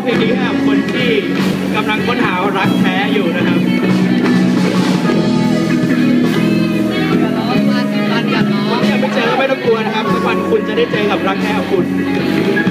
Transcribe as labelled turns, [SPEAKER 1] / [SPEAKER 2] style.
[SPEAKER 1] เพลงนี้ให้กับคนที่กำลังค้นหารักแท้อยู่นะครับ
[SPEAKER 2] อย่าร้องมันอย่าร้อง
[SPEAKER 1] ยังไม่เจอก็ไม่ต้องกลัวนะครับสักวันคุณจะได้เจอกับรักแท้ของคุณ